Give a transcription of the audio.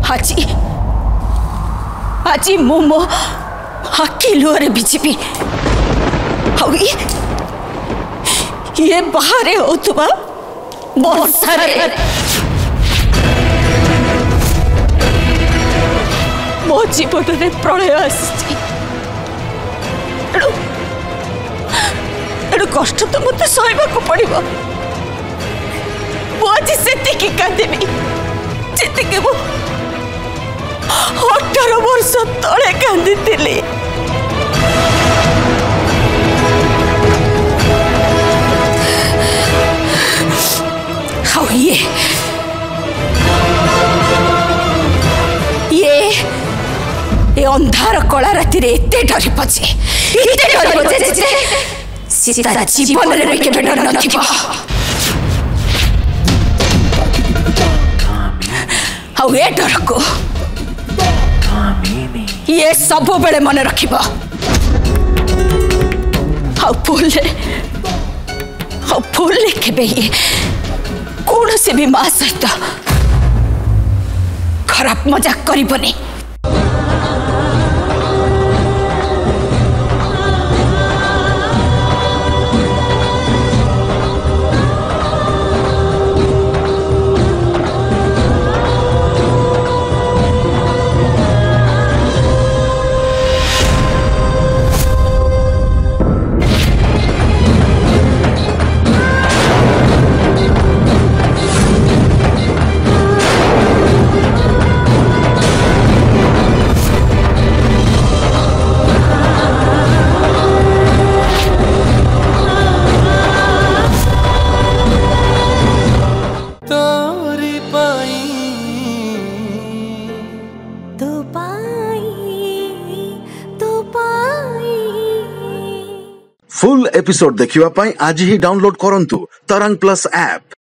आज आज मो मो आखि लुहरे भिजिबी ये बाहर होतुबा वर्षारे मो जीवन में प्रलय आसी कष्ट तो मत सहवाक पड़ो आज से कांदी जी मु 18 वर्ष तले कांदी ये अंधार कला राति एत डर पचे सीता जीवन डर न डर को ये सब बेले मन रखिब भूले केबे ये कौन से भी माँ सहित खराब मजाक करबनी। फुल एपिसोड देखिवा पाई आज ही डाउनलोड करंतु तरंग प्लस ऐप।